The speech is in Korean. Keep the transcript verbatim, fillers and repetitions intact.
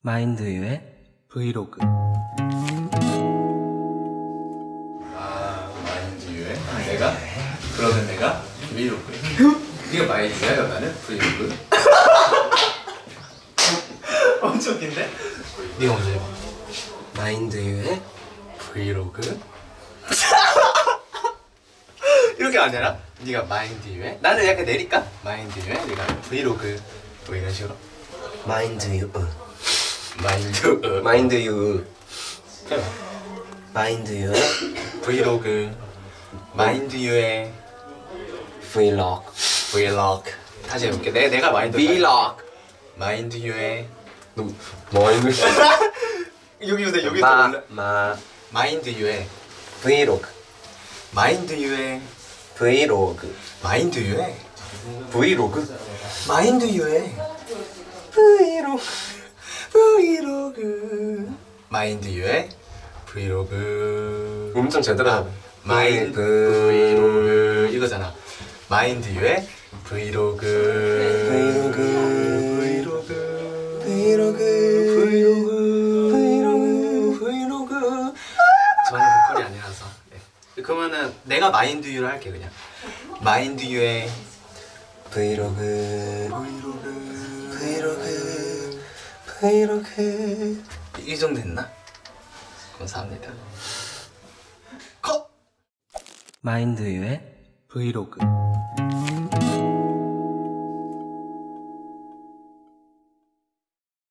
마인드유의 브이로그. 아, 마인드유의 내가? 그러면 내가 브이로그. 네가 마인드유야, 나는 브이로그. 엄청 긴데? 네가 먼저 해봐. 마인드유의 브이로그. 이렇게 안 되나? 네가 마인드유의, 나는 약간 내릴까? 마인드유의 네가 브이로그. 뭐 이런 식으로. 마인드유 마인드 마인드유 해봐. 마인드유의 브이로그. 마인드유의 브이로그. 브이로그. 다시 해볼게. 내, 내가 마인드 브이로그. 마인드유의 마인드 여기 보세요. 여기 또 마, 올라. 마 마인드유의 브이로그. 마인드유의 브이로그. 마인드유의 브이로그. 마인드유의 브이로그. 브이로그. 마인드유의 브이로그. 엄청 제대로 하네. 마인드 브이로그 이거잖아. 마인드유의 브이로그. 브이로그. 브이로그. 브이로그. 브이로그. 브이로그. 브이로그. 저는 보컬이 아니라서. 네. 그러면은 내가 마인드유를 할게 그냥. 마인드유의 브이로그. 브이로그. 브이로그. 브이로그. 이 정도 됐나? 감사합니다. 컷! 마인드유의 브이로그.